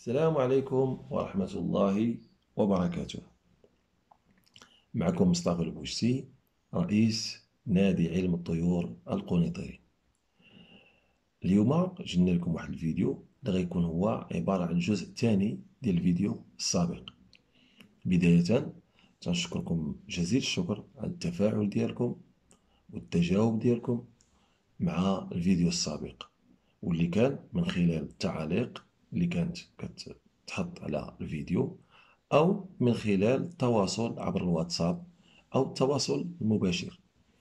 السلام عليكم ورحمة الله وبركاته. معكم مصطفى البوشتي، رئيس نادي علم الطيور القنيطري. اليوم جبنا لكم واحد الفيديو اللي غيكون هو عبارة عن الجزء الثاني ديال الفيديو السابق. بداية تنشكركم جزيل الشكر على التفاعل ديالكم والتجاوب ديالكم مع الفيديو السابق، واللي كان من خلال التعاليق اللي كانت كتحط على الفيديو، أو من خلال التواصل عبر الواتساب أو التواصل المباشر.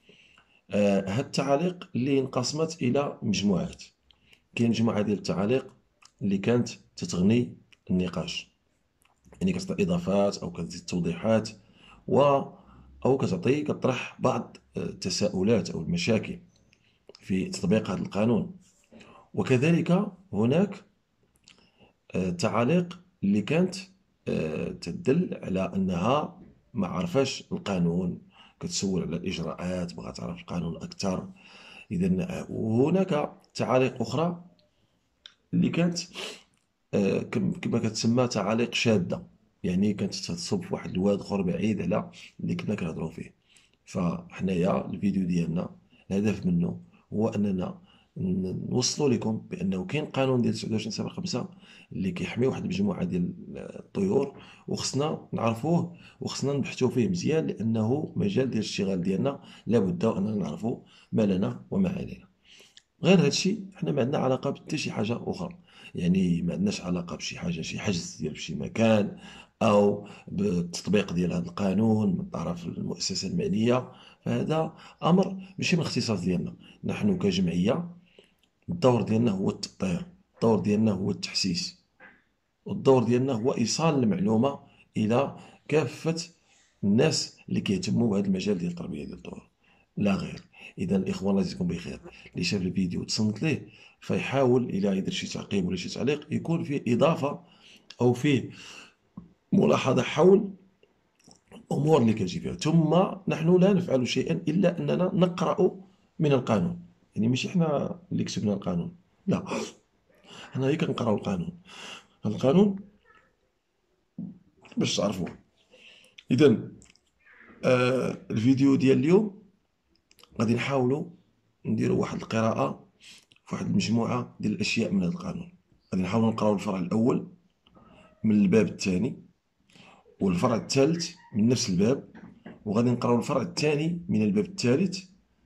هاد التعاليق اللي انقسمت إلى مجموعات. كاين مجموعة ديال التعاليق اللي كانت تتغني النقاش، يعني كتعطي إضافات أو كتزيد توضيحات أو كتطرح بعض التساؤلات أو المشاكل في تطبيق هذا القانون. وكذلك هناك تعاليق اللي كانت تدل على أنها ما عرفاش القانون، كتسول على الإجراءات، بغات تعرف القانون أكثر. إذا وهناك تعاليق أخرى اللي كانت كما كتسمى تعاليق شاذة، يعني كانت تصب في واحد الواد اخر بعيد على اللي كنا كنهضروا فيه. فحنايا الفيديو ديالنا الهدف منه هو اننا نوصلوا لكم بانه كاين قانون ديال 29/5 اللي كيحمي واحد المجموعه ديال الطيور، وخصنا نعرفوه وخصنا نبحثوا فيه مزيان، لانه مجال ديال الاشتغال ديالنا لابد اننا نعرفوا ما لنا وما علينا. غير هادشي حنا ما عندنا علاقه بحتى شي حاجه اخرى، يعني ما عندناش علاقه بشي حاجه، شي حجز ديال شي مكان او بالتطبيق ديال هذا القانون من طرف المؤسسه المعنيه. فهذا امر ماشي من الاختصاص ديالنا. نحن كجمعيه الدور ديالنا هو التطهير، الدور ديالنا هو التحسيس، والدور ديالنا هو ايصال المعلومه الى كافه الناس اللي كيهتموا بهذا المجال ديال التربيه ديال الطيور، لا غير. اذا الاخوان الله يجزيكم بخير، اللي شاف الفيديو تصنت ليه فيحاول الى يدير شي تعقيب ولا شي تعليق يكون فيه اضافه او فيه ملاحظه حول الامور اللي كتجي فيها. ثم نحن لا نفعل شيئا الا اننا نقرا من القانون، يعني ماشي حنا اللي كتبنا القانون، لا، حنا هي كنقراو القانون. القانون باش تعرفوه. اذا الفيديو ديال اليوم غادي نحاولوا نديروا واحد القراءه في واحد المجموعه ديال الاشياء من هذا القانون. غادي نحاولوا نقراو الفرع الاول من الباب الثاني، والفرع الثالث من نفس الباب، وغادي نقراو الفرع الثاني من الباب الثالث.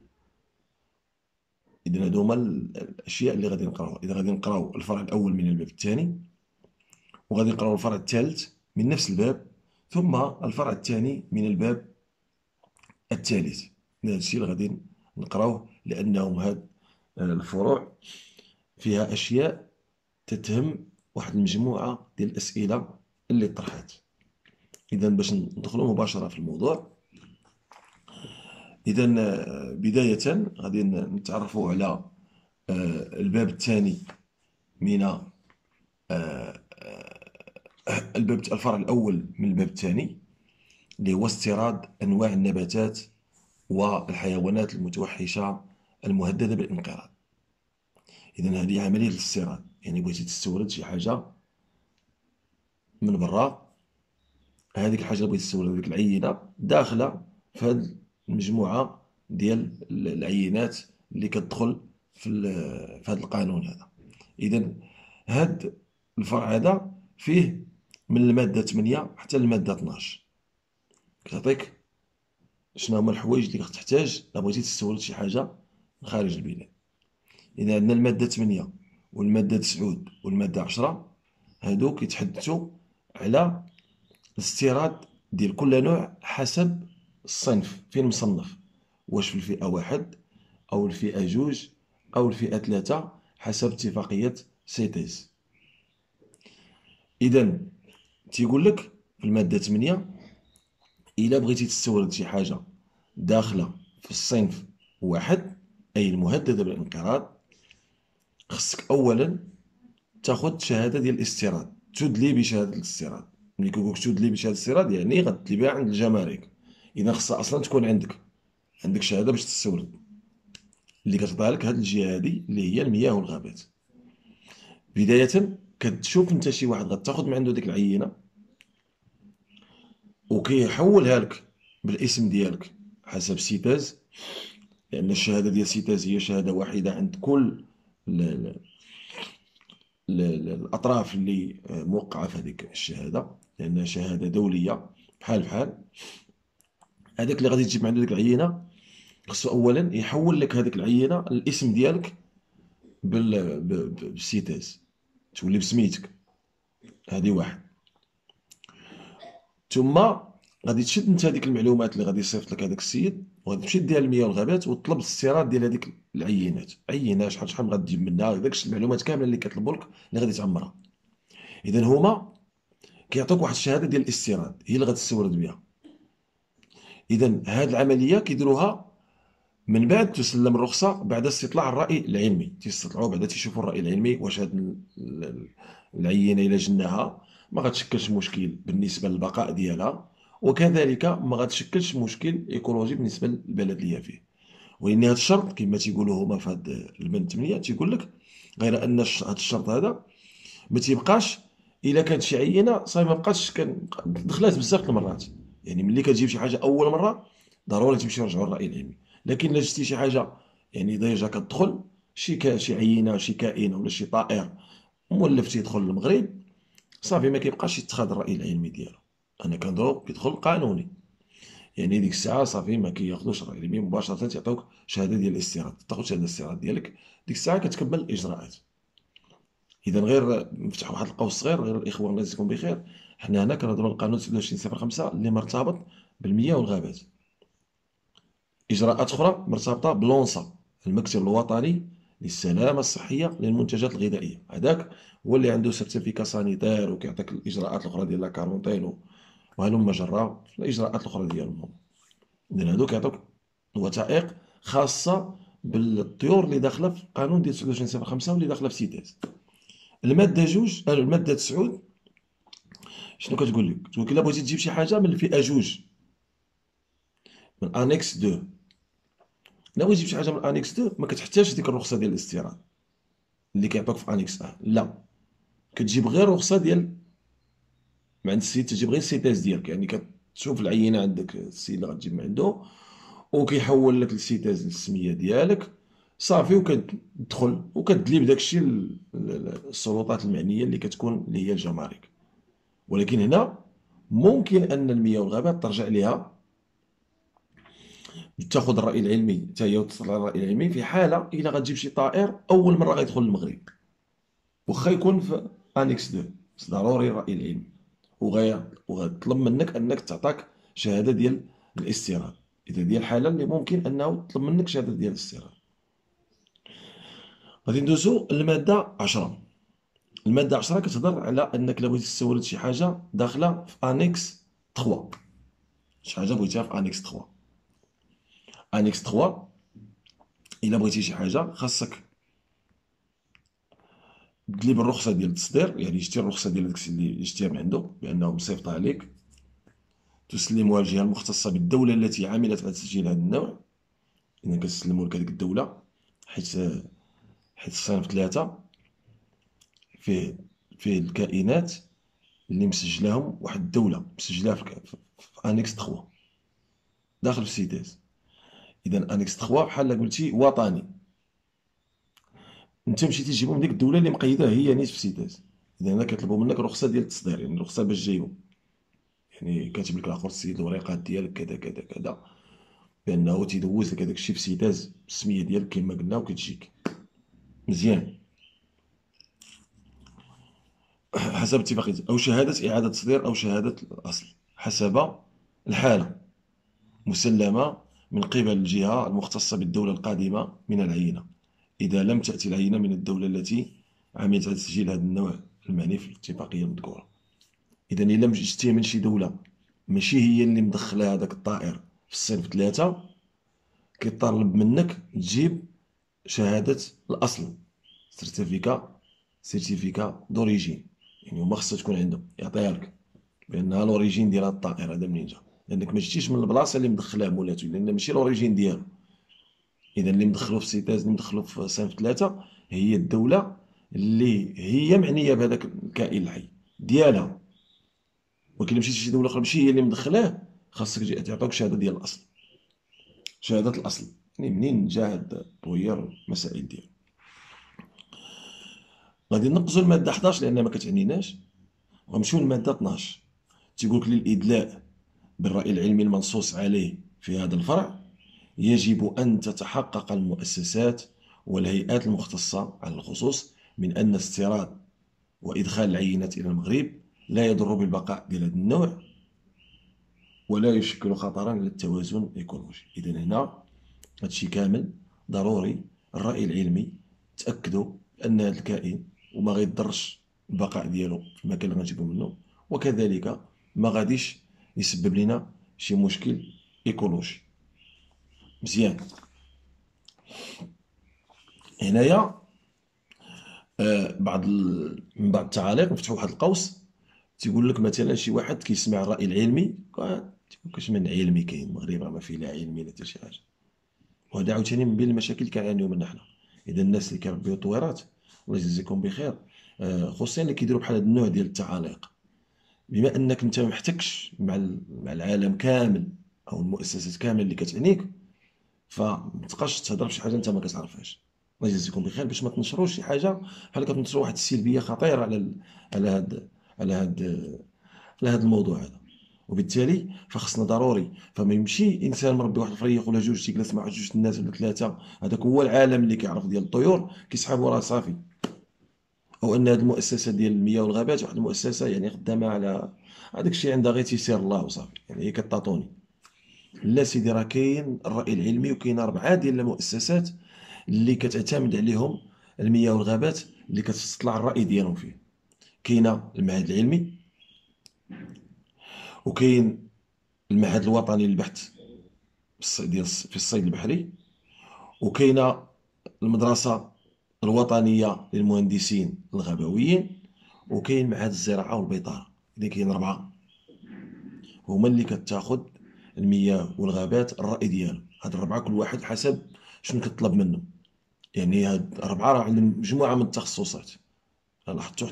اذا هادو هما الاشياء اللي غادي نقراوها. اذا غادي نقراو الفرع الاول من الباب الثاني، وغادي نقراو الفرع الثالث من نفس الباب، ثم الفرع الثاني من الباب الثالث. هذا الشيء اللي غادي نقراوه، لانهم هاد الفروع فيها اشياء تتهم واحد المجموعه ديال الاسئله اللي طرحات. اذا باش ندخلوا مباشره في الموضوع، اذا بدايه غادي نتعرفوا على الباب الثاني من الفرع الاول من الباب الثاني، اللي هو استيراد انواع النباتات والحيوانات المتوحشه المهدده بالانقراض. اذا هذه عمليه الاستيراد، يعني بغيتي تستورد شي حاجه من برا، هذيك الحاجه اللي بغيتي تستورد، هذيك العينه داخله في هذه المجموعه ديال العينات اللي كتدخل في هذا القانون هذا. اذا هذا الفرع هذا فيه من الماده 8 حتى الماده 12، كتعطيك شنو هما الحوايج اللي كتحتاج الا بغيتي تستورد شي حاجه من خارج البلاد. اذا عندنا الماده 8 والماده 9 والماده 10، هادو كيتحدثوا على الاستيراد ديال كل نوع حسب الصنف فين مصنف، واش في الفئة واحد أو الفئة جوج أو الفئة ثلاثة حسب اتفاقية سيتيز. إذا تيقول لك في المادة 8، إلا بغيتي تستورد شي حاجة داخلة في الصنف واحد أي المهددة بالانقراض، خصك أولا تاخد شهادة ديال الاستيراد، تدلي بشهادة الاستيراد. ملي كيقول لك تدلي بشهادة الاستيراد يعني غتدلي بها عند الجمارك. إذا خصها أصلا تكون عندك شهادة باش تستورد، اللي كتعطيها لك هاد الجهة هادي اللي هي المياه والغابات. بداية كتشوف انت شي واحد غتاخد من عنده ديك العينه وكيحولها لك بالاسم ديالك حسب سيتاز، لان الشهاده ديال سيتاز هي شهاده واحده عند كل ال- ال- الاطراف اللي موقعه في هذيك الشهاده، لانها شهاده دوليه بحال بحال. هذاك اللي غادي تجيب من عنده ديك العينه خصو اولا يحول لك هذيك العينه الاسم ديالك بالسيتاز، تولي بسميتك. هذه واحد. ثم غادي تشد انت هذيك المعلومات اللي غادي يصيفط لك هذاك السيد، وغادي تمشي ديها للمياه والغابات وتطلب الاستيراد ديال هذيك العينات، عينه شحال شحال غادي تجيب منها، داك المعلومات كامله اللي كيطلبوا لك اللي غادي تعمرها. اذا هما كيعطوك واحد الشهاده ديال الاستيراد هي اللي غتستورد بها. اذا هذه العمليه كيديروها من بعد تسلم الرخصه بعد استطلاع الراي العلمي، تيستطلعوا بعدا تيشوفوا الراي العلمي واش هذه العينه الا جناها ما غتشكلش مشكل بالنسبه للبقاء ديالها، وكذلك ما غتشكلش مشكل ايكولوجي بالنسبه للبلد اللي هي فيه. ولان هذا الشرط كما تيقولوا هما في هذا البند 8 تيقول لك غير ان هذا الشرط هذا ما تيبقاش الا كانت شي عينه صافي ما بقاتش دخلات بزاف المرات. يعني ملي كتجيب شي حاجه اول مره ضروري تمشي يرجعوا الراي العلمي، لكن الا جبتي شي حاجه يعني ديجا كتدخل شي عينه شي كائن ولا شي طائر مولف تيدخل للمغرب، صافي ما كيبقاش يتخذ الراي العلمي ديالو. انا كنضرب كيدخل قانوني، يعني ديك الساعه صافي ما كياخذوش الراي العلمي مباشره، تيعطيوك شهاده ديال الاستيراد، تاخذ شهاده الاستيراد ديالك ديك الساعه كتكمل الاجراءات. اذا غير نفتح واحد القوس صغير، غير الاخوه الله يجزيكم بخير، حنا هنا كنهضروا على القانون 26/05 اللي مرتبط بالمياه والغابات. اجراءات اخرى مرتبطه بلونسا، المكتب الوطني للسلامه الصحيه للمنتجات الغذائيه، هذاك هو اللي عنده سيرتيفيكا سانيتير وكيعطيك الاجراءات الاخرى ديال لا كارونتين وهلم جرا الاجراءات الاخرى ديالهم. اذا هذوك يعطوك وثائق خاصه بالطيور اللي داخله في القانون ديال 26/05 واللي داخله في سيتيز. الماده جوج الماده 9 شنو كتقول لك؟ كتقول لك الا بغيتي تجيب شي حاجه من الفئه جوج من انيكس 2، الا بغيتي تجيب شي حاجه من انيكس 2 ما كتحتاجش ديك الرخصه ديال الاستيراد اللي كيعطوك في انيكس 1، لا، كتجيب غير الرخصه ديال من عند السيد، تجيب غير السيتاز ديالك، يعني كتشوف العينه عندك السيد اللي غتجيب من عنده وكيحول لك السيتاز للسميه ديالك صافي، وكتدخل وكتدلي بداك الشيء السلطات المعنيه اللي كتكون اللي هي الجمارك. ولكن هنا ممكن ان المياه والغابات ترجع ليها تاخذ الراي العلمي حتى هي وتصل على الراي العلمي في حاله الا غتجيب شي طائر اول مره غيدخل المغرب، واخا يكون في انيكس 2 بس ضروري الراي العلمي، وغتطلب منك انك تعطاك شهاده ديال الاستيراد. اذا ديال الحاله اللي ممكن انه تطلب منك شهاده ديال الاستيراد. غادي ندوزو للماده 10. الماده 10 كتهضر على انك الا بغيتي تستورد شي حاجه داخله في انيكس 3، شي حاجه بغيتيها في انيكس 3. انيكس 3 الا بغيتي شي حاجه خاصك تدلي بالرخصه ديال التصدير، يعني شتي الرخصه ديال داكشي اللي شتيها من عنده بانه مصيفطه عليك، تسلمها الجهه المختصه بالدوله التي عملت على تسجيل هذا النوع. اذا كتسلموا لك هذيك الدوله، حيت الصنف 3 فيه الكائنات اللي مسجلاهم واحد الدوله مسجلاها في انيكس 3 داخل في سيتيز. اذا انيكس 3 بحال قلتي وطني، انت مشيتي تجيبهم من ديك الدوله اللي مقيده هي نيت في سيتيز. اذا هنا كيطلبوا منك رخصه ديال التصدير، يعني رخصه باش تجيبهم، يعني كاتب لك الاخر السيد الوريقات ديالك كذا كذا كذا، بانه تيدوز لك هذاك الشيء في سيتاز بالسميه ديالك كما قلنا وكتجيك مزيان حسب اتفاقيه، او شهاده اعاده تصدير او شهاده الاصل حسب الحاله، مسلمه من قبل الجهه المختصه بالدوله القادمه من العينه، اذا لم تاتي العينه من الدوله التي عملت على تسجيل هذا النوع المعني في الاتفاقيه المذكوره. اذا الا جبتيه من شي دوله ماشي هي اللي مدخله هذاك الطائر في الصنف 3، كيطالب منك تجيب شهادة الأصل، سيرتيفيكا دوريجين، يعني هما خصها تكون عندهم يعطيها لك بأنها لوريجين ديال هاد الطائر هذا منين جا، لأنك ما جيتيش من البلاصة اللي مدخلاه مولاتو، لأن ماشي لوريجين ديالو. إذا اللي مدخلو في سيتاز اللي مدخلو في صنف 3 هي الدولة اللي هي معنيه بهذاك الكائن الحي ديالها، ولكن مشيتي شي دوله اخرى ماشي هي اللي مدخلاه، خاصك تعطوك شهاده ديال الاصل، شهاده الاصل، يعني منين جا هاد التطوير المسائل ديالو. غادي ننقصوا الماده 11 لان ما كتعنيناش، غنمشيو للماده 12. تيقول لك للادلاء بالراي العلمي المنصوص عليه في هذا الفرع يجب أن تتحقق المؤسسات والهيئات المختصة على الخصوص من أن استيراد وإدخال العينات إلى المغرب لا يضر بالبقاء ديال هذا النوع ولا يشكل خطرا على التوازن الإيكولوجي. إذا هنا هادشي كامل ضروري الرأي العلمي تأكدوا أن هذا الكائن وما غيضرش البقاء ديالو في المكان اللي غنجيبو منه، وكذلك ما غاديش يسبب لنا شي مشكل إيكولوجي. مزيان. هنايا من بعض التعاليق نفتحوا واحد القوس، تيقول لك مثلا شي واحد كيسمع الرأي العلمي تيقول كاش من علمي كاين المغرب راه ما فيه لا علمي لا حتى شي حاجه. وهذا عاوتاني من بين المشاكل اللي كنعانيو منها حنا. اذا الناس اللي كيربيو طويرات الله يجزيكم بخير، خصوصا اللي كيديروا بحال هذا النوع ديال التعاليق، بما انك انت ما محتكش مع العالم كامل او المؤسسات كامل اللي كتعنيك، فما تبقاش تهضر بشي حاجه انت ما كتعرفهاش. الله يجزيكم بخير باش ما تنشروش شي حاجه بحال كتنشروا واحد السلبيه خطيره على هاد على هاد على هاد الموضوع هذا. وبالتالي فخصنا ضروري، فما يمشي انسان مربي واحد الفريق ولا جوج تيجلس مع واحد جوج الناس ولا ثلاثه، هذاك هو العالم اللي كيعرف ديال الطيور كيسحبوا راه صافي. او ان هاد المؤسسه ديال المياه والغابات واحد المؤسسه يعني خدامه على هذاك الشيء، عندها غير تيسير الله وصافي، يعني هي كطاطوني. لا سيدي، راه كاين الرأي العلمي وكاين 4 ديال المؤسسات اللي كتعتمد عليهم المياه والغابات اللي كتستطلع الرأي ديالهم فيه. كاينه المعهد العلمي، وكاين المعهد الوطني للبحث في الصيد البحري، وكاينه المدرسة الوطنية للمهندسين الغابويين، وكاين معهد الزراعة والبيطرة. إذا كاين 4 هما اللي كتاخد المياه والغابات الرأي ديالهم. هاد 4 كل واحد حسب شنو كطلب منه. يعني هاد 4 راه عندهم مجموعة من التخصصات، لاحظتوا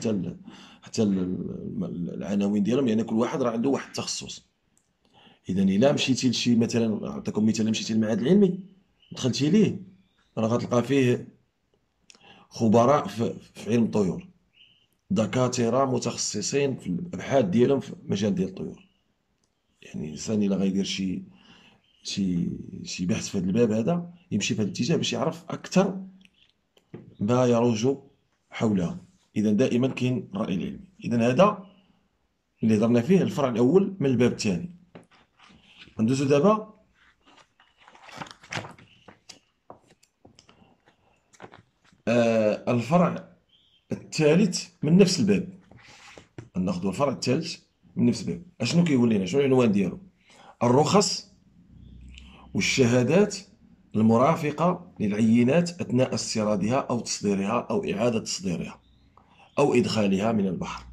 العناوين ديالهم، يعني كل واحد راه عنده واحد التخصص. اذا الا مشيتي لشي مثلا، نعطيكم مثال، مشيتي للمعهد العلمي دخلتي ليه راه غتلقى فيه خبراء في علم الطيور، دكاتره متخصصين في الابحاث ديالهم في مجال ديال الطيور. يعني الانسان الا غيدير شي شي بحث في هذا الباب هذا يمشي في هذا الاتجاه باش يعرف اكثر ما يروج حولها. اذا دائما كاين الراي العلمي. اذا هذا اللي هضرنا فيه الفرع الاول من الباب الثاني. ندوزو دابا الفرع الثالث من نفس الباب. ناخذ الفرع الثالث من نفس الباب. اشنو كيقول لنا؟ شنو العنوان ديالو؟ الرخص والشهادات المرافقة للعينات أثناء استيرادها أو تصديرها أو إعادة تصديرها أو إدخالها من البحر.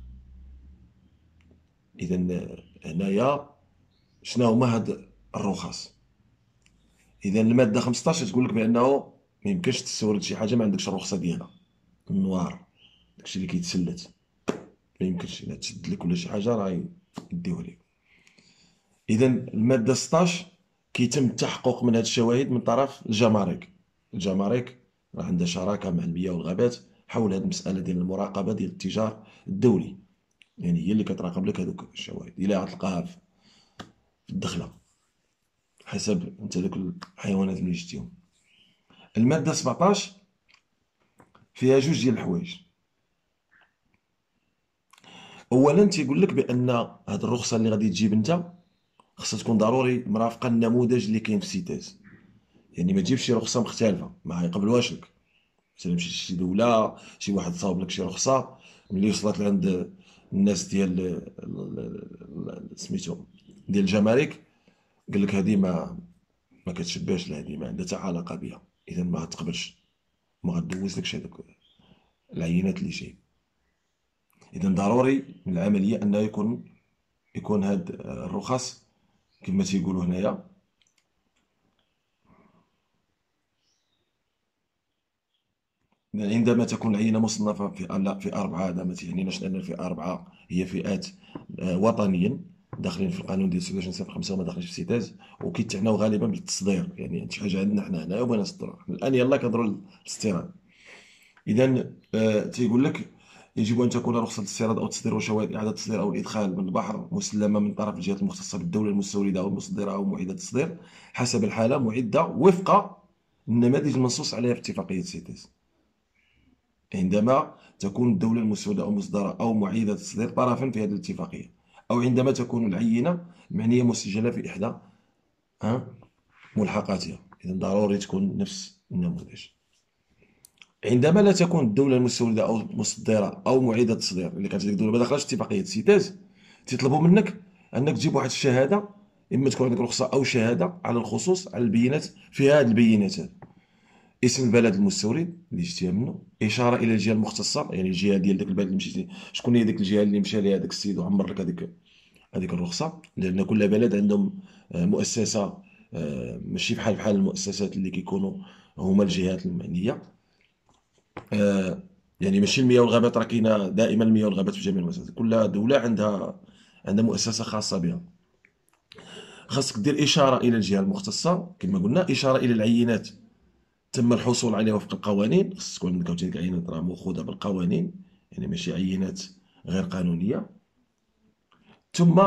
إذا هنايا شنو هما هاد الرخص؟ إذا المادة 15 تقول لك بأنه ما يمكنش تستورد شي حاجة ما عندكش الرخصة ديالها. النوار داكشي اللي كيتسلت ما يمكنش، إلا تسد لك ولا شي حاجة راه يديوه لك. إذا المادة 16 كيتم التحقق من هاد الشواهد من طرف الجمارك. الجمارك راه عندها شراكة مع المياه والغابات حول هاد المسألة ديال المراقبة ديال الاتجار الدولي، يعني هي اللي كتراقب لك هادوك الشواهد إلا غتلقاها في الدخلة حسب انت دوك الحيوانات اللي جبتيهم. المادة 17 فيها جوج ديال الحوايج. اولا تيقول لك بان هاد الرخصة اللي غادي تجيب انت خصها تكون ضروري مرافقة النموذج اللي كاين في سيتيز. يعني ما تجيبش شي رخصة مختلفة ما يقبلوهاش لك. مثلا مشيتي لشي دولة شي واحد صاوب لك شي رخصة، ملي وصلت لعند الناس ديال سميتو ديال الجمارك قال لك هذه ما كتشبهش لهذه، ما عندها حتى علاقة بها، اذا ما غتقبلش، ما غدوزلكش هذوك العينات اللي جايب. اذا ضروري من العمليه انه يكون هاد الرخص كما تيقولوا هنايا عندما تكون العينة مصنفة في أربعة، هذا ما تعنيناش لأن الفئة أربعة هي فئات وطنيا داخلين في القانون ديال 26/5 وما داخلينش في سيتاز، وكيتعناو غالبا بالتصدير، يعني شي حاجة عندنا حنا هنايا وبغينا نصدروها الآن، يلاه كنهضروا للاستيراد. إذا تيقول لك يجب أن تكون رخصة الاستيراد أو التصدير وشواهد إعادة التصدير أو الإدخال من البحر مسلمة من طرف الجهات المختصة بالدولة المستوردة أو المصدرة أو معيدة التصدير حسب الحالة، معدة وفق النماذج المنصوص عليها في اتفاقية سيتيز. عندما تكون الدولة المستوردة أو المصدرة أو معيدة التصدير طرفا في هذه الاتفاقية، أو عندما تكون العينة معنية مسجلة في إحدى ملحقاتها. إذا ضروري تكون نفس النموذج. عندما لا تكون الدولة المستوردة أو المصدرة أو معيدة التصدير اللي كانت ديك الدولة ما داخلاش في اتفاقية سيتاز، تيطلبوا منك أنك تجيب واحد الشهادة، إما تكون عندك رخصة أو شهادة على الخصوص على البيانات في هذه البيانات: اسم البلد المستورد اللي جبتيها منه، اشاره الى الجهه المختصه، يعني الجهه ديال داك البلد اللي مشيتي، شكون هي ديك الجهه اللي مشى ليها داك السيد وعمر لك هذيك الرخصه، لان كل بلد عندهم مؤسسه، ماشي بحال المؤسسات اللي كيكونوا هما الجهات المعنيه. آه، يعني ماشي المياه والغابات، راه كاينه دائما المياه والغابات في جميع المؤسسات، كل دوله عندها مؤسسه خاصه بها. خاصك دير اشاره الى الجهه المختصه كما قلنا، اشاره الى العينات تم الحصول عليها وفق القوانين، خص تكون عندك عاوتاني العينات راه مأخوذة بالقوانين، يعني ماشي عينات غير قانونية. ثم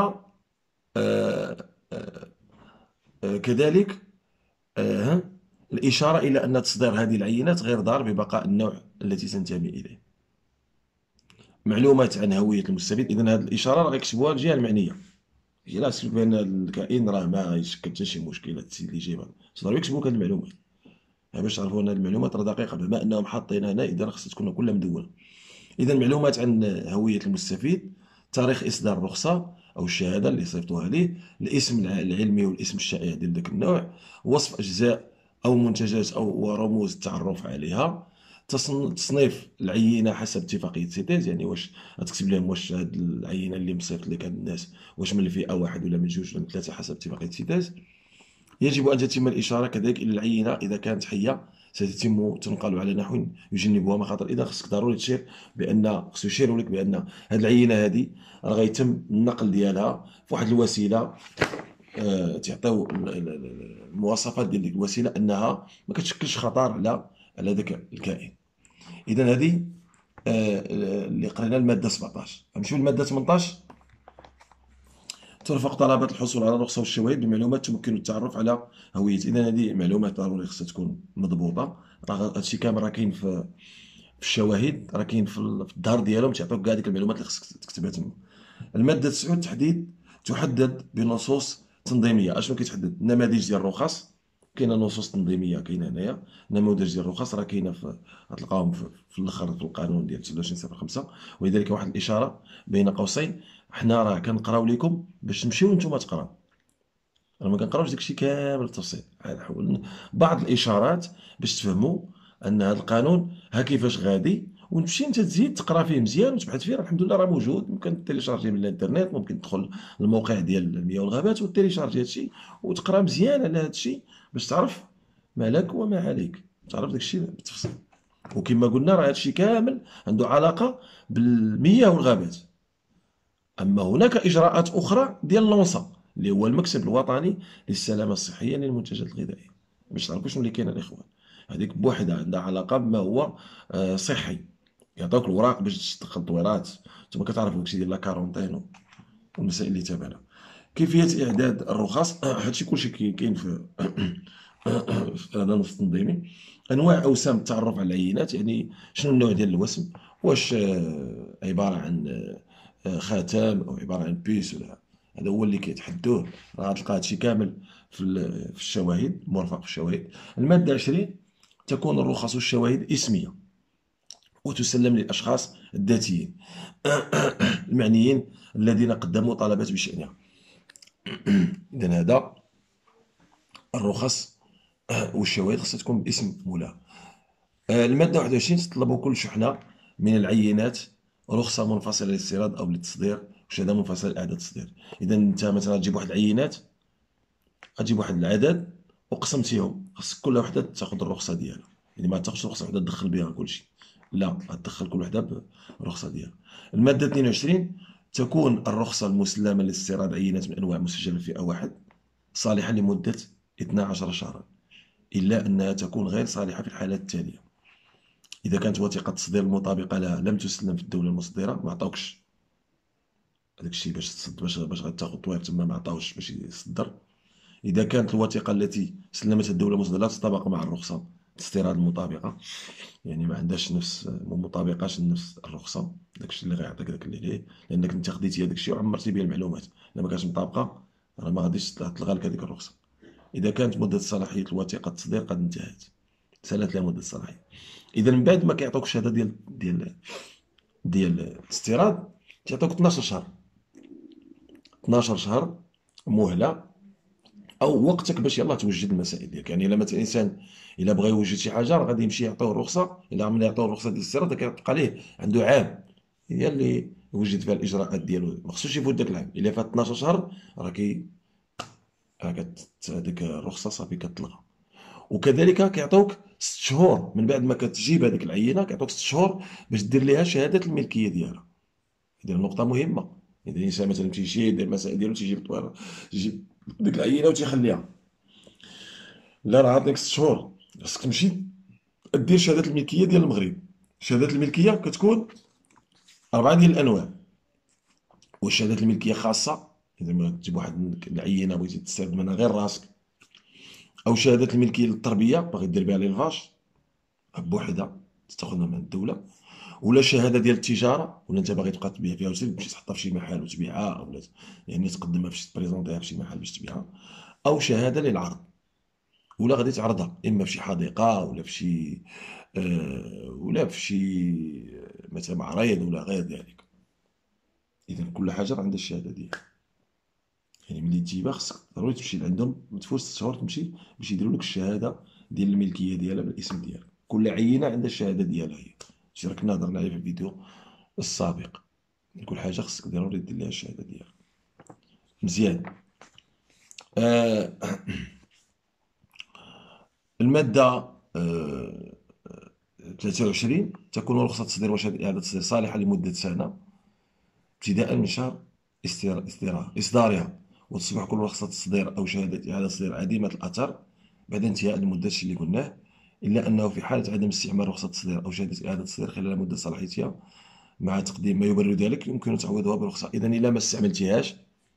كذلك آه، الإشارة إلى أن تصدير هذه العينات غير ضار ببقاء النوع التي تنتمي إليه. معلومات عن هوية المستفيد، إذا هذه الإشارة راه غيكتبوها الجهة المعنية، لا تكتب بأن الكائن راه ما يشكل حتى شي مشكل، هذا السيد اللي جايبها ضروري يكتبوا لك هذه المعلومات باش تعرفوا أن هذه المعلومات راه دقيقة، بما أنهم حاطين هنا إذا خصها تكون كلها مدونة. إذا معلومات عن هوية المستفيد، تاريخ إصدار الرخصة أو الشهادة اللي صيفطوها ليه، الاسم العلمي والاسم الشائع ديال ذاك النوع، وصف أجزاء أو منتجات أو ورموز التعرف عليها، تصنيف العينة حسب اتفاقية سيتيز، يعني واش غتكتب لهم واش هاد العينة اللي مصيفط لك هاد الناس واش من الفئة واحد ولا من جوج ولا من ثلاثة حسب اتفاقية سيتيز. يجب أن تتم الإشارة كذلك إلى العينة إذا كانت حية ستتم تنقل على نحو يجنبها مخاطر. إذا خصك ضروري تشير بأن خصو يشيروا لك بأن هذه العينة هذه راه غيتم النقل ديالها في واحد الوسيلة، تعطيو المواصفات ديال ديك الوسيلة أنها ما كتشكلش خطر على ذاك الكائن. إذا هذه اللي قرينا المادة 17. نمشيو للمادة 18. ترفق طلبات الحصول على الرخصة والشواهد بمعلومات تمكن التعرف على هوية. إذا هذه معلومات ضروري خصها تكون مضبوطة، راه هادشي كامل راه كاين في الشواهد، راه كاين في الظهر ديالهم، تيعطيوك كاع ديك المعلومات اللي خصك تكتبها تما. المادة 9 تحدد بنصوص تنظيمية. اشنو كيتحدد؟ نماذج ديال الرخص، كاينه نصوص تنظيميه كاينه هنايا، نموذج ديال الرخص راه كاينه غتلقاهم في الاخر في القانون ديال 26/5. ولذلك واحد الاشاره بين قوسين، حنا راه كنقراو لكم باش تمشيو نتوما تقراو، راه ما كنقراوش داكشي كامل بالتفصيل، نحاول بعض الاشارات باش تفهموا ان هذا القانون ها كيفاش غادي، وتمشي انت تزيد تقرا فيه مزيان وتبحث فيه. راه الحمد لله راه موجود، ممكن تيليشارجيه من الانترنت، ممكن تدخل الموقع ديال المياه والغابات وتيليشارجي هادشي وتقرا مزيان على هادشي باش تعرف ما لك وما عليك، تعرف داكشي بالتفصيل. وكما قلنا راه هادشي كامل عنده علاقه بالمياه والغابات. أما هناك إجراءات أخرى ديال اللونسا اللي هو المكتب الوطني للسلامة الصحية للمنتجات الغذائية، باش تعرفوا شنو اللي كاين الإخوان. هذيك بوحدها عندها علاقة بما هو صحي، يعطوك الوراق باش تدخل التطويرات، ثم كتعرفوا داكشي ديال لا كارونتين والمسائل اللي تابعنا. كيفية إعداد الرخص، هادشي كلشي كاين في في هذا النص التنظيمي. أنواع أوسام التعرف على العينات، يعني شنو النوع ديال الوسم، واش عبارة عن خاتم أو عبارة عن بيس، ولا هذا هو اللي كيتحدوه. راه غتلقى هادشي كامل في الشواهد، مرفق في الشواهد. المادة 20 تكون الرخص والشواهد اسمية وتسلم للأشخاص الذاتيين المعنيين الذين قدموا طلبات بشأنها. إذا هذا الرخص والشواهد خصها تكون باسم مولاه. المادة 21 تطلب كل شحنة من العينات رخصة منفصلة للاستيراد أو للتصدير وشهادة منفصلة لإعادة التصدير. إذا أنت مثلا تجيب واحد العينات، غتجيب واحد العدد وقسمتيهم، خاصك كل وحدة تاخذ الرخصة ديالها. يعني ما تاخذش رخصه وحده تدخل بها كلشي، لا، غتدخل كل وحده بالرخصه ديالها. الماده 22 تكون الرخصه المسلمه لاستيراد عينات من انواع مسجله في فئه واحد صالحه لمده 12 شهرا، الا انها تكون غير صالحه في الحالات التاليه: اذا كانت وثيقه التصدير المطابقه لها لم تسلم في الدوله المصدره، ما عطاوكش هذاك الشيء باش تصد، باش غتاخذ طوير تما، ما عطاوش باش يصدر. إذا كانت الوثيقة التي سلمتها الدولة المصدرة لا تتطابق مع الرخصة الاستيراد المطابقة، يعني ما عندهاش نفس، ما مطابقاش لنفس الرخصة، داكشي اللي غيعطيك داك اللي عليه، لأنك أنت خديتي هذاك الشيء وعمرتي به المعلومات، إلا ما كانتش مطابقة راه ما غاديش تلغى لك هذيك الرخصة. إذا كانت مدة صلاحية الوثيقة التصدير قد انتهت، سالت لها مدة الصلاحية. إذا من بعد ما كيعطوك الشهادة ديال الاستيراد، تيعطوك 12 شهر، 12 شهر مهلة او وقتك باش يلاه توجد المسائل ديالك. يعني الا مثلا الانسان الا بغى يوجد شي حاجه راه غادي يمشي يعطوه الرخصه، الا ملي يعطوه الرخصه ديال الاستيراد كيبقى ليه عنده عام هي اللي يوجد فيها الاجراءات ديالو، ما خصوش يفوت داك العام. الا فات 12 شهر راه هذيك الرخصه صافي كتلغى. وكذلك كيعطوك 6 شهور من بعد ما كتجيب هذيك العينه، كيعطوك 6 شهور باش دير ليها شهاده الملكيه ديالها. هذه نقطه مهمه. اذا الانسان مثلا تيجي يدير المسائل ديالو، تيجيب ديك العينه وتيخليها، لا راه عطيك 6 شهور خاصك تمشي دير شهادة الملكية ديال المغرب. شهادة الملكية كتكون 4 ديال الأنواع: والشهادة الملكية خاصة، إذا ما تجيب واحد العينة بغيتي تستافد منها غير راسك، أو شهادة الملكية للتربية باغي دير بها ليلفاج بوحدها تاخذها من الدولة، ولا شهادة ديال التجارة، ولا أنت باغي تبقى تبيع فيها وتمشي تحطها في شي محل وتبيعها، ولا يعني تقدمها باش تبريزونطيها في شي محل باش تبيعها، أو شهادة للعرض، ولا غادي تعرضها اما في شي حديقه، ولا في شي ولا في شي مثلا معرض ولا غير ذلك. اذا كل حاجه عندها الشهاده ديالها. يعني ملي تجيبها خصك ضروري تمشي لعندهم، ما تفوتش 6 شهور تمشي باش يديروا لك الشهاده ديال الملكيه ديالها بالاسم ديالها. كل عينه عندها الشهاده ديالها هي، شي راك هضرنا عليه في الفيديو السابق. كل حاجه خصك ضروري دير لها الشهاده ديالها. مزيان. آه الماده 23 تكون رخصة تصدير وشهادة إعادة تصدير صالحة لمدة سنة ابتداء من شهر إصدارها، وتصبح كل رخصة تصدير أو شهادة إعادة تصدير عديمة الأثر بعد انتهاء المدة اللي قلناه، إلا أنه في حالة عدم استعمال رخصة تصدير أو شهادة إعادة تصدير خلال مدة صلاحيتها مع تقديم ما يبرر ذلك، يمكن تعويضها برخصة. إذا إلا ما استعملتيهاش،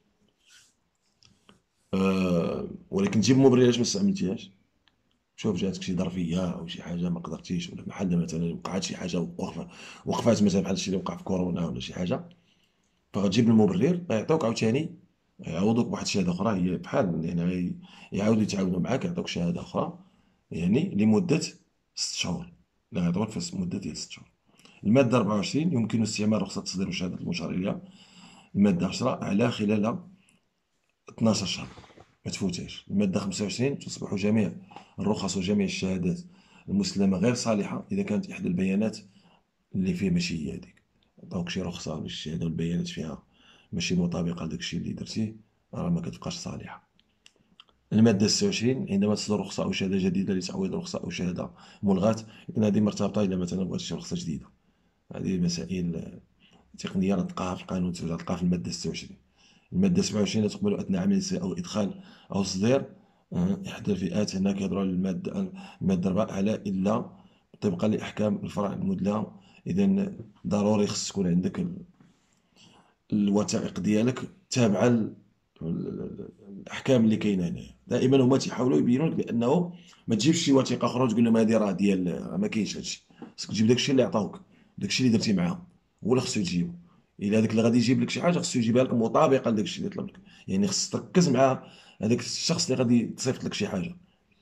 ولكن جيب مبرر علاش ما استعملتيهاش. شوف جاتك شي ظرفيه او شي حاجه ما قدرتيش، ولا بحال مثلا وقعت شي حاجه وقفات مثلا بحال الشيء اللي وقع في كورونا ولا شي حاجه، فغتجيب المبرر غيعطيوك عاوتاني، يعوضوك بواحد الشهاده اخرى، هي بحال يعني يعاودوا يتعاونوا معاك يعطوك شهاده اخرى، يعني لمده 6 شهور. لا غيعطوك في مده ديال 6 شهور. الماده 24 يمكن استعمال رخصه تصدير وشهاده المشار اليها. الماده 10 على خلال 12 شهر ما تفوتهاش. المادة 25 تصبح جميع الرخص وجميع الشهادات المسلمة غير صالحة إذا كانت إحدى البيانات اللي فيه ماشي هي هذيك. عطاوك شي رخصة ولا شي شهادة والبيانات فيها ماشي مطابقة لداك الشيء اللي درتيه، راه ما كتبقاش صالحة. المادة 26 عندما تصدر رخصة أو شهادة جديدة لتعويض رخصة أو شهادة ملغاة، إذن هذه مرتبطة إذا مثلا بغيت شي رخصة جديدة. هذه مسائل تقنية راه تلقاها في القانون، تلقاها في المادة 26. المادة 27 لا تقبل أثناء عمل أو إدخال أو تصدير إحدى الفئات. هنا كيهضروا على المادة 4 على إلا طبقا لأحكام الفرع المدلى. إذا ضروري خص تكون عندك الوثائق ديالك تابعة الأحكام اللي كاينة هنايا. دائما هما تيحاولوا يبينوا لك بأنه ما تجيبش شي وثيقة أخرى وتقول لهم هذه راه ديال، ما كاينش هادشي. خصك تجيب داكشي اللي عطاوك، داكشي اللي درتي معاهم هو اللي خصو تجيبو. الا هذاك اللي غادي يجيب لك شي حاجه خصو يجيبها لك مطابقه لداك الشيء اللي طلب لك، يعني خصك تركز مع هذاك الشخص اللي غادي تصيفط لك شي حاجه.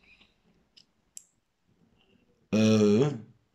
آه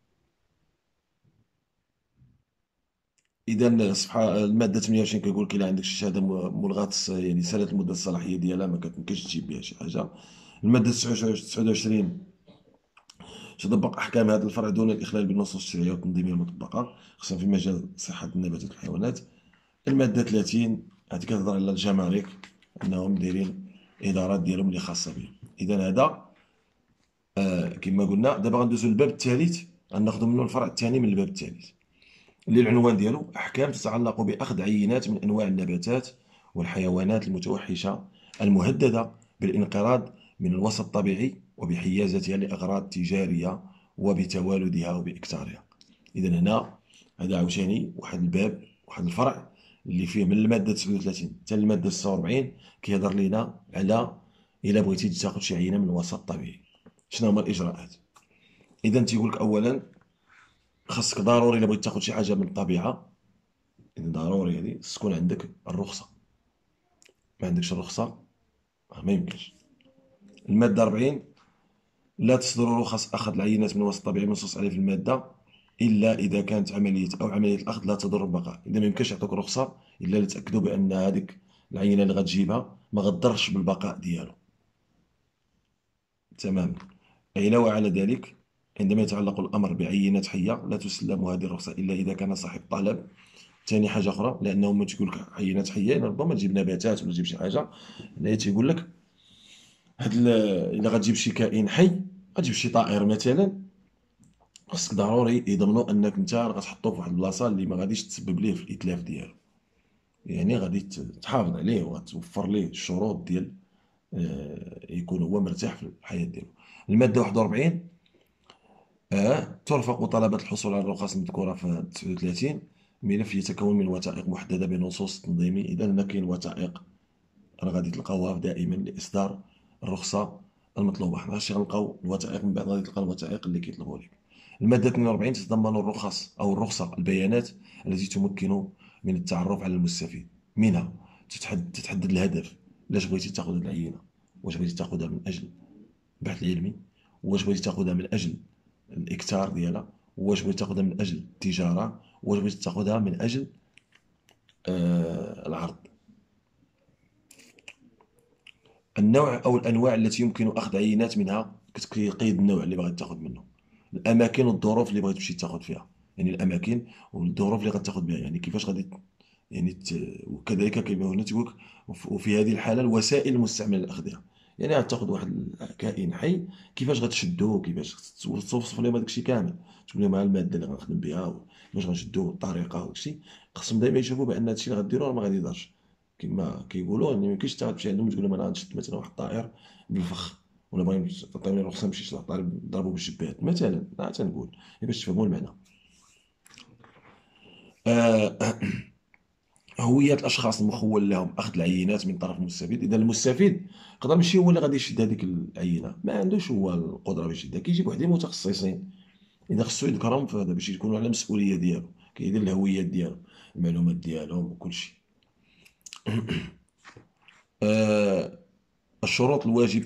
اذا الصفحه الماده 28 كيقول لك الا عندك شي شهاده ملغاه يعني سالت المده الصلاحيه ديالها ما كتمكنش تجيب بها شي حاجه. الماده 29 تطبق احكام هذا الفرع دون الاخلال بالنصوص الشرعيه والتنظيميه المطبقه خصوصا في مجال صحه النباتات والحيوانات. الماده 30 هذه كتهضر على الجمارك، انهم دايرين ادارات ديالهم اللي خاصه بهم. اذا هذا كما قلنا دابا غندوزو للباب الثالث، غناخدو منه الفرع الثاني من الباب الثالث، اللي العنوان ديالو أحكام تتعلق بأخذ عينات من أنواع النباتات والحيوانات المتوحشة المهددة بالانقراض من الوسط الطبيعي وبحيازتها لأغراض تجارية وبتوالدها وبإكثارها. إذا هنا هذا عاوتاني واحد الباب، واحد الفرع اللي فيه من المادة 39 حتى المادة 46 كيهضر لينا على إلا بغيتي تاخذ شي عينة من الوسط الطبيعي شنو هما الإجراءات. إذا تيقول لك أولا خاصك ضروري إلا بغيت تاخذ شي حاجة من الطبيعة، إذا ضروري هذه تكون عندك الرخصة. ما عندكش الرخصة ما يمكنش. المادة 40 لا تصدر رخص أخذ العينات من الوسط الطبيعي منصوص عليه في المادة إلا إذا كانت عملية الأخذ لا تضر البقاء. إذا ما يمكنش يعطوك رخصة إلا اللي تأكدوا بأن هذيك العينة اللي غتجيبها ما غتضرش بالبقاء ديالو. تمام. علاوة على ذلك عندما يتعلق الأمر بعينات حية لا تسلم هذه الرخصة إلا إذا كان صاحب طلب. ثاني حاجة أخرى، لأنه ما تقول لك عينات حية ربما تجيب نباتات ولا تجيب شي حاجة، هنايا تيقول لك إلا غتجيب شي كائن حي، غتجيب شي طائر مثلا، خاصك ضروري يضمنوا أنك أنت غتحطو في واحد البلاصة اللي ما غاديش تسبب ليه في الإتلاف ديالو، يعني غادي تحافظ عليه وغتوفر ليه الشروط ديال يكون هو مرتاح في الحياة ديالو. المادة 41 ترفق طلبات الحصول على الرخص المذكورة في 39 ملف يتكون من وثائق محددة بنصوص تنظيمي. إذا هنا كاين وثائق راه غادي تلقاوها دائما لإصدار الرخصة المطلوبة. حنا غنمشي غنلقاو الوثائق من بعد غادي تلقى الوثائق اللي كيطلبوا لك. المادة 42 تتضمن الرخص أو الرخصة البيانات التي تمكن من التعرف على المستفيد منها. تتحدد الهدف، علاش بغيتي تاخذ هاد العينة، واش بغيتي تاخذها من أجل البحث العلمي، واش بغيتي تاخذها من أجل الإكثار ديالها، واش بغيتي تاخذها من أجل التجارة، واش بغيتي تاخذها من أجل العرض. النوع أو الأنواع التي يمكن أخذ عينات منها كتقيد النوع اللي باغي تاخذ منه، الأماكن والظروف اللي بغيت تمشي تاخذ فيها، يعني الأماكن والظروف اللي غتاخذ بها، يعني كيفاش غادي يعني وكذلك كما هنا تقول لك وفي هذه الحالة الوسائل المستعملة لأخذها، يعني غتاخذ واحد كائن حي كيفاش غتشدو، كيفاش توصف لهم هذاك الشيء كامل، تقول لهم ها المادة اللي غنخدم بها كيفاش غنشدو الطريقة وداك الشيء. خصهم دائما يشوفوا بأن هذا الشيء اللي غديرو راه ما غادي يضرش. كما كيقولوا يعني ما يمكنش انت غتمشي عندهم تقول لهم انا غنشد مثلا واحد الطائر بالفخ ولا بغا تعطيوني رخصه نمشي نشد الطائر نضربو بالجبات مثلا، تنقول باش تفهموا المعنى. آه هوية الأشخاص المخول لهم أخذ العينات من طرف المستفيد. إذا المستفيد يقدر ماشي هو اللي غادي يشد هذيك العينة، ما عندوش هو القدرة باش يشدها، كيجيب وحدين متخصصين إذا خصو يذكرهم فهذا باش يكونوا على المسؤولية ديالو، كيدير الهويات ديالو المعلومات ديالهم وكل شيء. آه الشروط الواجب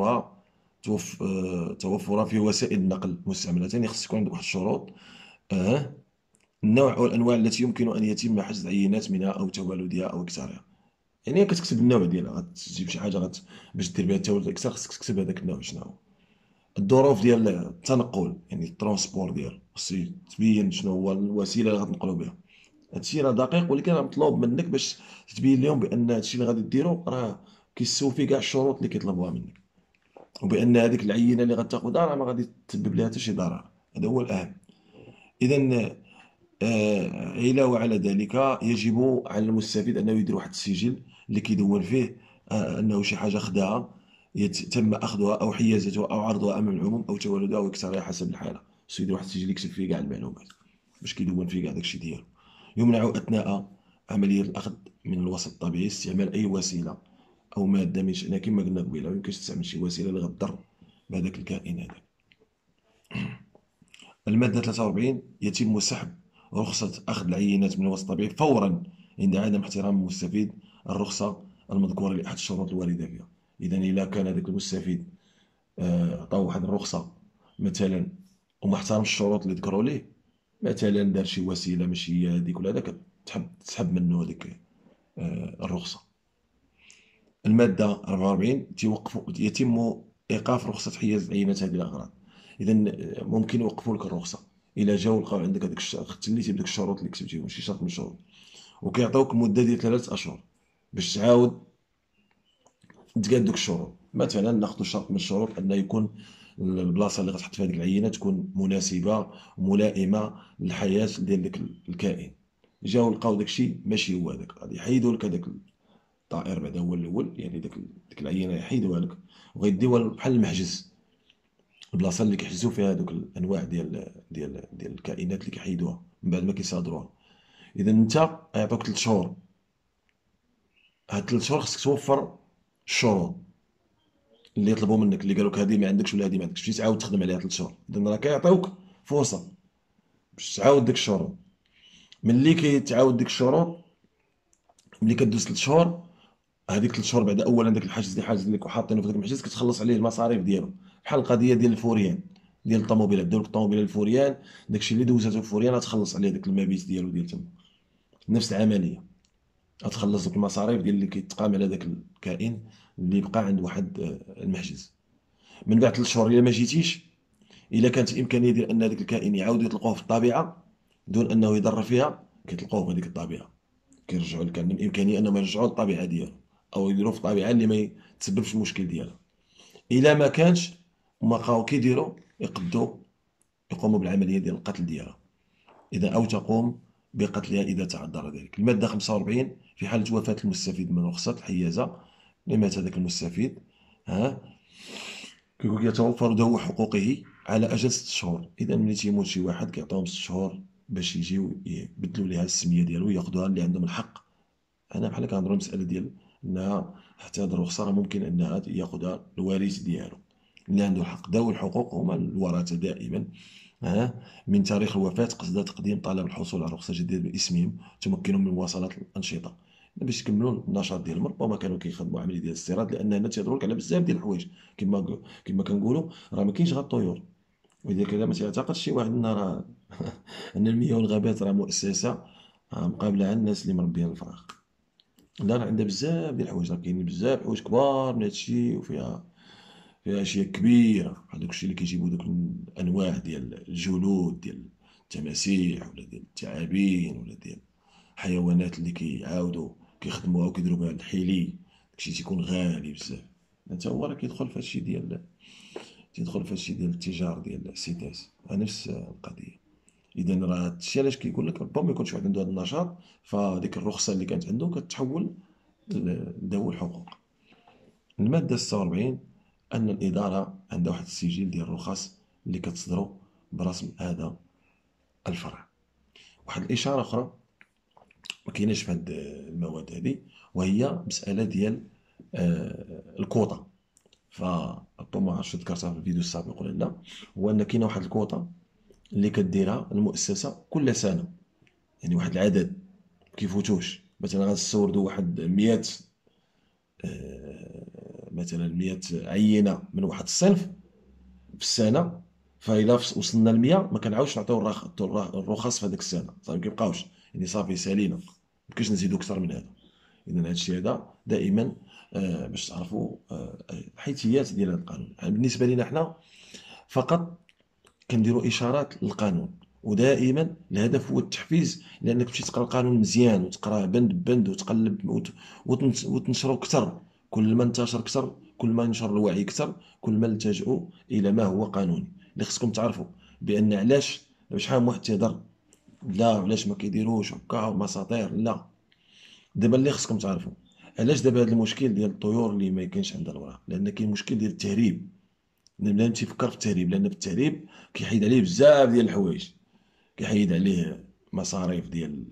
توفرها في وسائل النقل المستعملة. ثاني خص يكون عندك واحد الشروط. آه النوع أو الأنواع التي يمكن أن يتم حجز عينات منها أو تولدها أو إكثارها، يعني كتكتب النوع ديالها، غتجيب شي حاجه باش دير بها التولد اكثر خصك تكتب هذاك النوع شنو هو. الظروف ديال التنقل يعني الترونسبور ديالو خصك تبين شنو هو الوسيله اللي غتنقلوا بها. هادشي راه دقيق ولكن راه مطلوب منك باش تبين لهم بان هادشي اللي غادي ديرو راه كيستوفي كاع الشروط اللي كيطلبوها منك، وبان هذيك العينه اللي غتاخذها راه ما غادي تسبب لها حتى شي ضرر. هذا هو الاهم. اذا علاوة على ذلك يجب على المستفيد أنه يدير واحد السجل اللي كيدون فيه أنه شي حاجة خداها تم أخذها أو حيازتها أو عرضها أمام العموم أو تولدها أو إكثارها حسب الحالة. خصو يدير واحد السجل يكتب فيه كاع المعلومات باش كيدون فيه كاع داكشي ديالو. يمنع أثناء عملية الأخذ من الوسط الطبيعي استعمال أي وسيلة أو مادة من شأنها كما قلنا قبيله، ميمكنش تستعمل شي وسيلة اللي غتضر بهذاك الكائن هذاك. المادة 43 يتم سحب رخصة أخذ العينات من الوسط الطبيعي فورا عند عدم احترام المستفيد الرخصة المذكورة لأحد الشروط الواردة فيها. إذا إلا كان هذاك المستفيد عطاو واحد الرخصة مثلا وما احترمش الشروط اللي ذكروا ليه، مثلا دار شي وسيلة ماشي هي هذيك ولا هذاك، تسحب منه هذيك الرخصة. المادة 44 يتم إيقاف رخصة حياز العينات هذه الأغراض. إذا ممكن يوقفوا لك الرخصة إلا جاو لقاو عندك هذاك ختليتي بدوك الشروط اللي كتبتيهم شي شرط من الشروط، وكيعطيوك مدة ديال 3 أشهر باش تعاود تقاد دوك الشروط. مثلا ناخذ شرط من الشروط أن يكون البلاصه اللي غتحط فيها ديك العينه تكون مناسبه وملائمه للحياه ديال داك الكائن. جاو لقاو داكشي ماشي هو هذاك، غادي يحيدوا لك هذاك الطائر بعدا هو الاول، يعني ديك العينه يحيدوها لك وغيديوها بحال المحجز، البلاصه اللي كيحجزوا فيها هذوك الانواع ديال الكائنات اللي كيحيدوها من بعد ما كيصادروها. اذا انت يعطوك 3 شهور، هاد 3 شهور خصك توفر الشروط اللي يطلبوا منك، اللي قالوا لك هذه ما عندكش ولا هذه ما عندكش، تمشي تعاود تخدم عليها 3 شهور. اذا راه كيعطيوك فرصه باش تعاود ديك الشروط. ملي كيتعاود ديك الشروط، ملي كدوز 3 شهور، هذيك 3 شهور بعد اولا داك الحاجز اللي حاجز لك وحاطينه في داك المحجز كتخلص عليه المصاريف ديالو، بحال القضيه ديال الفوريان ديال الطوموبيلات. داو لك الطوموبيله الفوريان، داكشي اللي دوزاتو الفوريان غتخلص عليه داك المبيت ديالو ديال تما. نفس العمليه، غتخلص دوك المصاريف ديال اللي كيتقام على داك الكائن اللي بقى عند واحد المحجز. من بعد 3 شهور الا ما جيتيش، الا كانت الامكانيه ديال ان هذاك الكائن يعاود يطلقوه في الطبيعه دون انه يضر فيها، كيطلقوه في هذيك الطبيعه، كيرجعوا لك، عندهم الامكانيه انهم يرجعوه للطبيعه ديالو او يديروه في الطبيعه اللي ما يتسببش المشكل ديالها. الا ما كانش، هما بقاو كيديروا يقوموا بالعمليه ديال القتل ديالها، اذا او تقوم بقتلها اذا تعذر ذلك. الماده 45، في حاله وفاه المستفيد من رخصه الحيازه، لمات هذاك المستفيد، ها، كيقول يتوفر ذوي حقوقه على اجل 6 شهور. اذا ملي تيموت شي واحد كيعطيهم 6 شهور باش يجيو يبدلوا ليها السميه ديالو وياخذوها اللي عندهم الحق. انا بحال كنهضروا المساله ديال انها حتى هاد الرخصه راه ممكن انها ياخذها الوارث ديالو اللي عنده الحق. ذوي الحقوق هما الورثه دائما، من تاريخ الوفاة قصد تقديم طلب الحصول على رخصة جديدة باسمهم تمكنهم من مواصلة الأنشطة باش يكملوا النشاط ديالهم. ربما كانوا كيخدموا عملية ديال الاستيراد، لأن هنا تيهضروا لك على بزاف ديال الحوايج. كما كنقولوا راه ما كاينش غير الطيور، ولذلك ما تعتقدش شي واحد ان راه ان المياه والغابات راه مؤسسة مقابلة على الناس اللي مربيين الفراخ. لا، راه عندها بزاف ديال الحوايج، راه كاينين بزاف الحوايج كبار من هادشي، فيها اشياء كبيره. هذاك الشيء اللي كيجيبوا دوك الانواع ديال الجلود ديال التماسيح ولا ديال الثعابين ولا ديال الحيوانات اللي كيعاودوا كيخدموها وكيديروا بها الحلي، داكشي تيكون غالي بزاف. انت هو راه كيدخل في هادشي ديال التجار ديال السيتاس، نفس القضيه. اذا راه هادشي علاش كيقول لك ربما يكون شي واحد عنده هذا النشاط، فديك الرخصه اللي كانت عنده كتحول لذوي الحقوق. المادة 46، أن الإدارة عندها واحد السجل ديال الرخص اللي كتصدرو برسم هذا الفرع. واحد الإشارة أخرى ما كايناش في هاد المواد هذه، وهي مسألة ديال الكوطة. فربما عرفتش ذكرتها في الفيديو السابق ولا لا، هو أن كاينة واحد الكوطة اللي كديرها المؤسسة كل سنة، يعني واحد العدد مكيفوتوش. مثلا غنستوردو واحد 100 مثلا 100 عينة من واحد الصنف في السنه، فإلا وصلنا ل 100 ما كنعاودش نعطيو الرخص في هذيك السنه، صافي ما كيبقاوش، يعني صافي سالينا، ما يمكنش نزيدو اكثر من هذا. اذا هذا الشيء هذا دائما باش تعرفوا الحيثيات ديال هذا القانون. يعني بالنسبه لنا حنا فقط كنديروا اشارات للقانون، ودائما الهدف هو التحفيز، لانك تمشي تقرا القانون مزيان وتقراه بند بند وتقلب وتنشره اكثر. كل ما انتشر اكثر، كل ما نشر الوعي اكثر، كل ما نلتجئوا الى ما هو قانوني. اللي خصكم تعرفوا بان علاش شحال من واحد تيهضر لا علاش ما كيديروش هكا مساطير، لا. دابا اللي خصكم تعرفوا علاش دابا هذا المشكل ديال الطيور اللي ما كاينش عندها الوراق، لان كاين مشكل ديال التهريب. بنادم تيفكر في التهريب، لان في التهريب كيحيد عليه بزاف ديال الحوايج، كيحيد عليه مصاريف ديال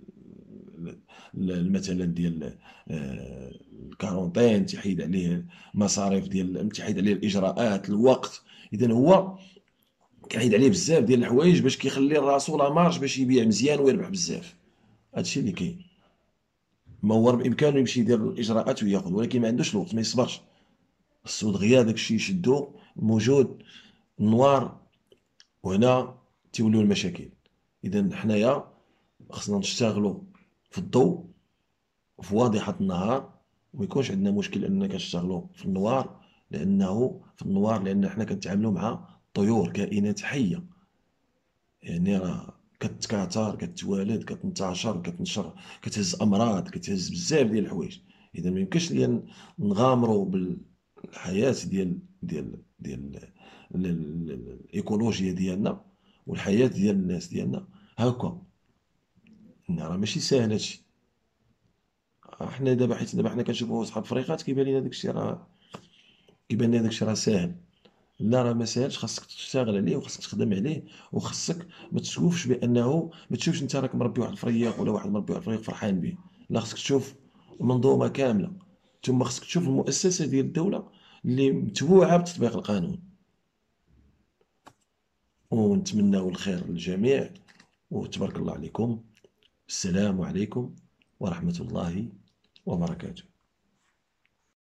مثلا ديال الكارونتين، تيحيد عليه مصاريف ديال، تيحيد عليه الاجراءات، الوقت. اذا هو كيحيد عليه بزاف ديال الحوايج باش كيخلي راسو لا مارج باش يبيع مزيان ويربح بزاف. هادشي اللي كاين. ما هو بامكانه يمشي يدير الاجراءات وياخذ، ولكن ما عندوش الوقت، ما يصبرش، خصو دغيا داكشي يشدو موجود نوار، وهنا تيوليو المشاكل. اذا حنايا خصنا نشتغلوا في الضوء في واضحة النهار، وما يكونش عندنا مشكل اننا كنشتغلوا في النوار، لانه في النوار لان حنا كنتعاملوا مع طيور، كائنات حية، يعني راه كتكاثر، كتوالد، كتنتشر، كتنشر، كتهز امراض، كتهز بزاف ديال الحوايج. اذا ما يمكنش ليا نغامروا بالحياة ديال الايكولوجيا ديالنا والحياه ديال الناس ديالنا هاكا. راه ماشي ساهل هادشي. حنا دابا، حيت دابا حنا كنشوفوا صحاب فريقات كيبان لنا داكشي راه، ساهل. لا، راه ما ساهلش. خاصك تشتغل عليه وخاصك تخدم عليه، وخاصك ما تشوفش بانه، ما تشوفش انت راك مربي واحد الفريق ولا واحد مربي واحد الفريق فرحان به. لا، خاصك تشوف المنظومه كامله، ثم خاصك تشوف المؤسسه ديال الدوله اللي متبوعه بتطبيق القانون. ونتمناو الخير للجميع، وتبارك الله عليكم. السلام عليكم ورحمه الله وبركاته.